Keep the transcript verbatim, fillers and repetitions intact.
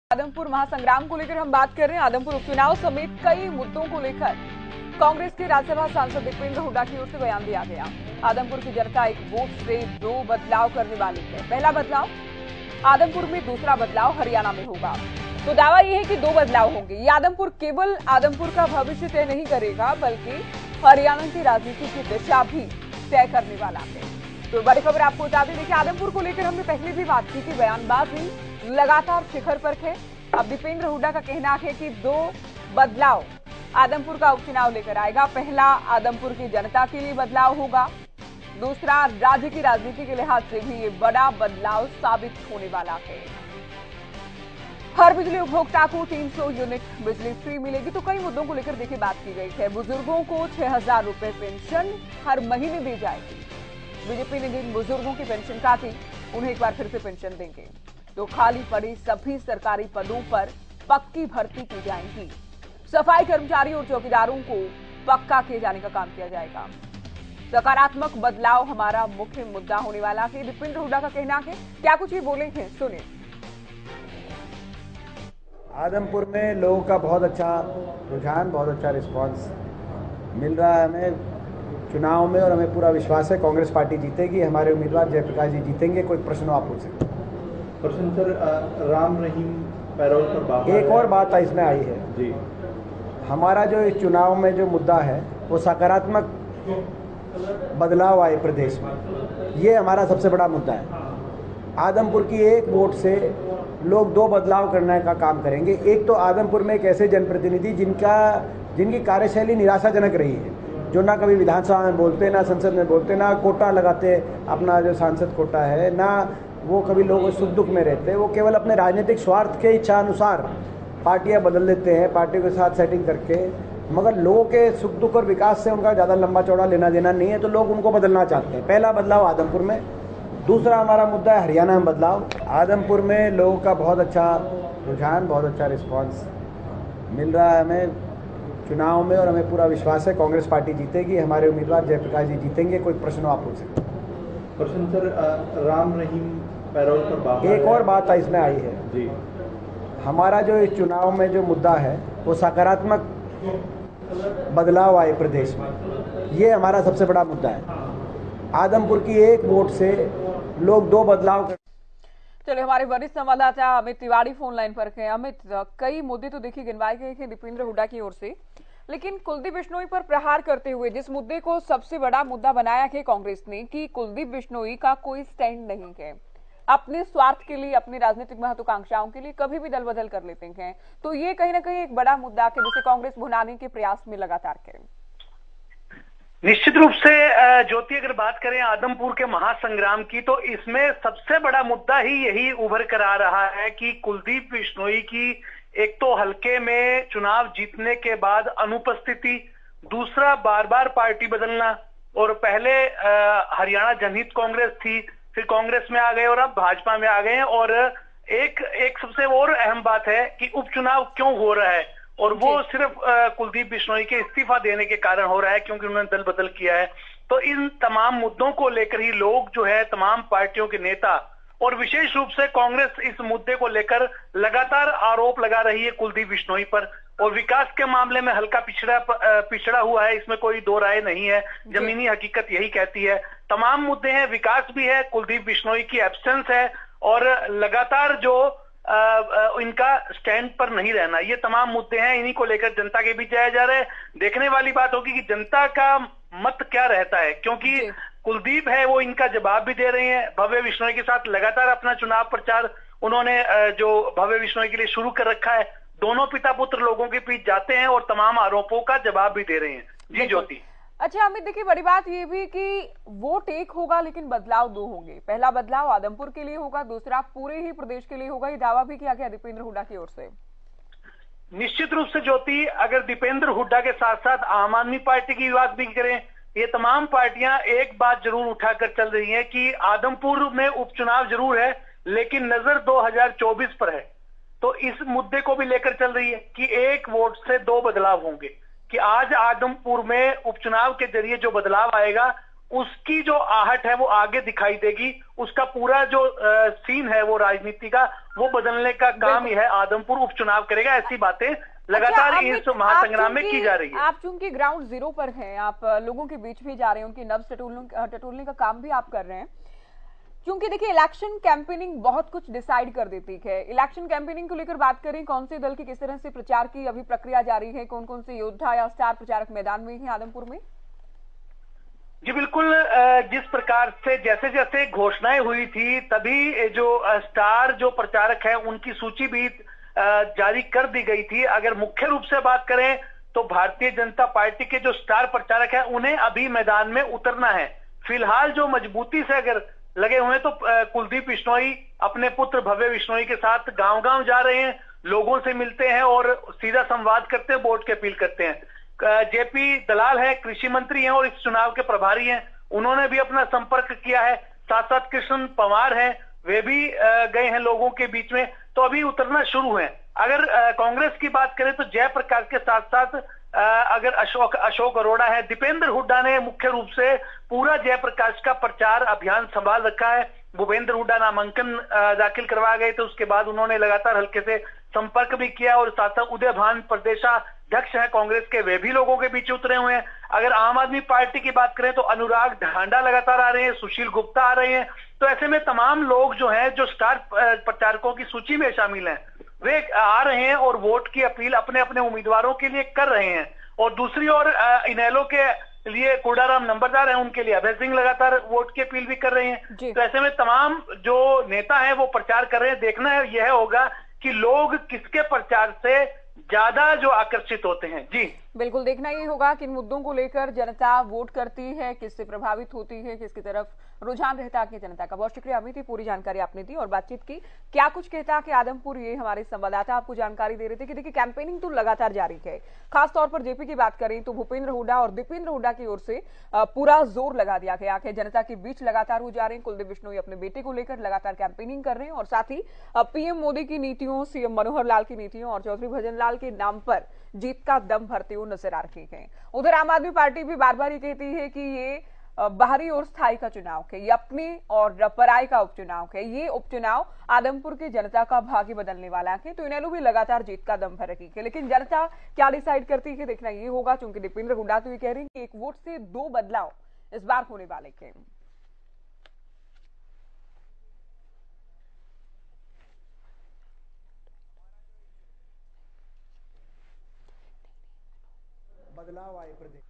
आदमपुर महासंग्राम को लेकर हम बात कर रहे हैं। आदमपुर उपचुनाव समेत कई मुद्दों को लेकर कांग्रेस के राज्यसभा सांसद दीपेंद्र हुड्डा की ओर से बयान दिया गया। आदमपुर की जनता एक वोट से दो बदलाव करने वाली है। पहला बदलाव आदमपुर में, दूसरा बदलाव हरियाणा में होगा। तो दावा यह है कि दो बदलाव होंगे। ये आदमपुर केवल आदमपुर का भविष्य तय नहीं करेगा, बल्कि हरियाणा की राजनीति की दिशा भी तय करने वाला है। तो बड़ी खबर आपको बता दें, देखिए आदमपुर को लेकर हमने पहले भी बात की थी। बयानबाजी लगातार शिखर पर है। अब दीपेंद्र हुड्डा का कहना है कि दो बदलाव आदमपुर का उपचुनाव लेकर आएगा। पहला आदमपुर की जनता के लिए बदलाव होगा, दूसरा राज्य की राजनीति के लिहाज से भी ये बड़ा बदलाव साबित होने वाला है। हर बिजली उपभोक्ता को तीन सौ यूनिट बिजली फ्री मिलेगी। तो कई मुद्दों को लेकर देखिए बात की गई है। बुजुर्गों को छह हजार रुपए पेंशन हर महीने दी जाएगी। बीजेपी ने जिन बुजुर्गों की पेंशन काटी, उन्हें एक बार फिर से पेंशन देंगे। तो खाली पड़े सभी सरकारी पदों पर पक्की भर्ती की जाएगी। सफाई कर्मचारी और चौकीदारों को पक्का किए जाने का काम किया जाएगा। सकारात्मक बदलाव हमारा मुख्य मुद्दा होने वाला है, दीपेंद्र हुड्डा का कहना है। क्या कुछ ये बोले हैं, सुनिए। आदमपुर में लोगों का बहुत अच्छा रुझान, बहुत अच्छा रिस्पांस मिल रहा है हमें चुनाव में, और हमें पूरा विश्वास है कांग्रेस पार्टी जीतेगी। हमारे उम्मीदवार जयप्रकाश जी जीतेंगे। कोई प्रश्न आप पूछ सकते हैं। प्रश्न सर, राम रहीम पैरोल पर बाहर एक और बात इसमें आई है जी। हमारा जो इस चुनाव में जो मुद्दा है वो सकारात्मक बदलाव आए प्रदेश में, ये हमारा सबसे बड़ा मुद्दा है। आदमपुर की एक वोट से लोग दो बदलाव करने का काम करेंगे। एक तो आदमपुर में एक ऐसे जनप्रतिनिधि जिनका जिनकी कार्यशैली निराशाजनक रही है, जो ना कभी विधानसभा में बोलते, ना संसद में बोलते, ना कोटा लगाते अपना जो सांसद कोटा है, ना वो कभी लोग सुख दुख में रहते। वो केवल अपने राजनीतिक स्वार्थ के इच्छा अनुसार पार्टियां बदल लेते हैं, पार्टियों के साथ सेटिंग करके, मगर लोगों के सुख दुख और विकास से उनका ज़्यादा लंबा चौड़ा लेना देना नहीं है, तो लोग उनको बदलना चाहते हैं। पहला बदलाव आदमपुर में। दूसरा हमारा मुद्दा है हरियाणा में बदलाव। आदमपुर में लोगों का बहुत अच्छा रुझान, बहुत अच्छा रिस्पांस मिल रहा है हमें चुनाव में, और हमें पूरा विश्वास है कांग्रेस पार्टी जीतेगी। हमारे उम्मीदवार जयप्रकाश जी जीतेंगे। कोई प्रश्न आप पूछ सकते हैं। प्रश्न सर, राम रहीम पैरोल पर बाहर एक और बात इसमें आई है जी। हमारा जो इस चुनाव में जो मुद्दा है वो सकारात्मक बदलाव आए प्रदेश में, ये हमारा सबसे बड़ा मुद्दा है। आदमपुर की एक वोट से लोग दो बदलाव कर... चलिए, हमारे वरिष्ठ संवाददाता अमित तिवारी फोन लाइन पर हैं। अमित, कई मुद्दे तो देखिए गिनवाए गए हैं दीपेंद्र हुड्डा की ओर से, लेकिन कुलदीप बिश्नोई पर प्रहार करते हुए जिस मुद्दे को सबसे बड़ा मुद्दा बनाया है कांग्रेस ने कि कुलदीप बिश्नोई का कोई स्टैंड नहीं है, अपने स्वार्थ के लिए, अपनी राजनीतिक महत्वाकांक्षाओं के लिए कभी भी दल बदल कर लेते हैं। तो ये कहीं ना कहीं एक बड़ा मुद्दा है जिसे कांग्रेस भुनाने के प्रयास में लगातार करें। निश्चित रूप से ज्योति, अगर बात करें आदमपुर के महासंग्राम की, तो इसमें सबसे बड़ा मुद्दा ही यही उभर कर आ रहा है कि कुलदीप बिश्नोई की एक तो हलके में चुनाव जीतने के बाद अनुपस्थिति, दूसरा बार बार पार्टी बदलना, और पहले हरियाणा जनहित कांग्रेस थी, फिर कांग्रेस में आ गए और अब भाजपा में आ गए हैं। और एक एक सबसे और अहम बात है कि उपचुनाव क्यों हो रहा है, और वो सिर्फ कुलदीप बिश्नोई के इस्तीफा देने के कारण हो रहा है, क्योंकि उन्होंने दल बदल किया है। तो इन तमाम मुद्दों को लेकर ही लोग जो है, तमाम पार्टियों के नेता और विशेष रूप से कांग्रेस इस मुद्दे को लेकर लगातार आरोप लगा रही है कुलदीप बिश्नोई पर। और विकास के मामले में हल्का पिछड़ा पिछड़ा हुआ है, इसमें कोई दो राय नहीं है। जमीनी हकीकत यही कहती है। तमाम मुद्दे हैं, विकास भी है, कुलदीप बिश्नोई की एब्सेंस है, और लगातार जो आ, आ, इनका स्टैंड पर नहीं रहना, ये तमाम मुद्दे हैं। इन्हीं को लेकर जनता के बीच जाया जा रहा है। देखने वाली बात होगी कि जनता का मत क्या रहता है, क्योंकि कुलदीप है वो इनका जवाब भी दे रहे हैं। भव्य बिश्नोई के साथ लगातार अपना चुनाव प्रचार उन्होंने जो भव्य बिश्नोई के लिए शुरू कर रखा है। दोनों पिता पुत्र लोगों के बीच जाते हैं और तमाम आरोपों का जवाब भी दे रहे हैं। जी ज्योति। अच्छा अमित, देखिए बड़ी बात ये भी कि वोट एक होगा लेकिन बदलाव दो होंगे। पहला बदलाव आदमपुर के लिए होगा, दूसरा पूरे ही प्रदेश के लिए होगा। ये दावा भी किया गया दीपेंद्र हुड्डा की ओर से। निश्चित रूप से ज्योति, अगर दीपेंद्र हुड्डा के साथ साथ आम आदमी पार्टी की बात भी करें, ये तमाम पार्टियां एक बात जरूर उठाकर चल रही है कि आदमपुर में उपचुनाव जरूर है, लेकिन नजर दो हजार चौबीस पर है। तो इस मुद्दे को भी लेकर चल रही है कि एक वोट से दो बदलाव होंगे, कि आज आदमपुर में उपचुनाव के जरिए जो बदलाव आएगा उसकी जो आहट है वो आगे दिखाई देगी। उसका पूरा जो आ, सीन है वो राजनीति का वो बदलने का काम ही है। आदमपुर उपचुनाव करेगा, ऐसी बातें लगातार अच्छा, इस महासंग्राम में की जा रही है। आप चूंकि ग्राउंड जीरो पर हैं, आप लोगों के बीच भी जा रहे हैं, उनकी नब्ज टटोलने टटोलने का काम भी आप कर रहे हैं। क्योंकि देखिए, इलेक्शन कैंपेनिंग बहुत कुछ डिसाइड कर देती है। इलेक्शन कैंपेनिंग को लेकर बात करें, कौन से दल की किस तरह से प्रचार की अभी प्रक्रिया जारी है, कौन कौन से योद्धा या स्टार प्रचारक मैदान में हैं आदमपुर में? जी बिल्कुल, जिस प्रकार से जैसे जैसे घोषणाएं हुई थी तभी जो स्टार जो प्रचारक है उनकी सूची भी जारी कर दी गई थी। अगर मुख्य रूप से बात करें तो भारतीय जनता पार्टी के जो स्टार प्रचारक है उन्हें अभी मैदान में उतरना है। फिलहाल जो मजबूती से अगर लगे हुए तो कुलदीप बिश्नोई अपने पुत्र भव्य बिश्नोई के साथ गांव गांव जा रहे हैं, लोगों से मिलते हैं और सीधा संवाद करते हैं, वोट की अपील करते हैं। जेपी दलाल है, कृषि मंत्री हैं और इस चुनाव के प्रभारी हैं, उन्होंने भी अपना संपर्क किया है। साथ साथ कृष्ण पंवार हैं, वे भी गए हैं लोगों के बीच में, तो अभी उतरना शुरू है। अगर कांग्रेस की बात करें तो जयप्रकाश के साथ साथ अगर अशोक अशोक अरोड़ा है, दीपेंद्र हुड्डा ने मुख्य रूप से पूरा जयप्रकाश का प्रचार अभियान संभाल रखा है। भूपेंद्र हुड्डा नामांकन दाखिल करवा गए थे, उसके बाद उन्होंने लगातार हल्के से संपर्क भी किया और साथ साथ उदय भान प्रदेशाध्यक्ष है कांग्रेस के, वे भी लोगों के बीच उतरे हुए हैं। अगर आम आदमी पार्टी की बात करें तो अनुराग ढांडा लगातार आ रहे हैं, सुशील गुप्ता आ रहे हैं। तो ऐसे में तमाम लोग जो हैं जो स्टार प्रचारकों की सूची में शामिल हैं वे आ रहे हैं और वोट की अपील अपने अपने उम्मीदवारों के लिए कर रहे हैं। और दूसरी ओर इनेलो के लिए कोडाराम नंबरदार हैं, उनके लिए अभय सिंह लगातार वोट की अपील भी कर रहे हैं। तो ऐसे में तमाम जो नेता हैं वो प्रचार कर रहे हैं। देखना है यह होगा कि लोग किसके प्रचार से ज्यादा जो आकर्षित होते हैं। जी बिल्कुल, देखना ये होगा कि इन मुद्दों को लेकर जनता वोट करती है, किससे प्रभावित होती है, किसकी तरफ रुझान रहता है जनता का। बहुत शुक्रिया अमित, पूरी जानकारी आपने दी और बातचीत की। क्या कुछ कहता कि आदमपुर, ये हमारे संवाददाता आपको जानकारी दे रहे थे कि देखिए कैंपेनिंग तो लगातार जारी है। खासतौर पर जेपी की बात करें तो भूपेंद्र हुड्डा और दीपेंद्र हुड्डा की ओर से पूरा जोर लगा दिया गया है। जनता के बीच लगातार हो जा रहे हैं। कुलदीप बिश्नोई अपने बेटे को लेकर लगातार कैंपेनिंग कर रहे हैं और साथ ही पीएम मोदी की नीतियों, सीएम मनोहर लाल की नीतियों और चौधरी भजन लाल के नाम पर जीत का दम भरते हुए नजर आ रहे हैं। उधर आम आदमी पार्टी भी बार बार ये कहती है कि ये बाहरी और स्थायी का चुनाव है, ये अपने और पराई का उपचुनाव है। ये उपचुनाव आदमपुर की जनता का भाग्य बदलने वाला है। तो इनेलो भी लगातार जीत का दम भर रही है, लेकिन जनता क्या डिसाइड करती है देखना ये होगा। क्योंकि दीपेंद्र हुड्डा तो ये कह रहे हैं कि एक वोट से दो बदलाव इस बार होने वाले हैं। बदलाव आए प्रदेश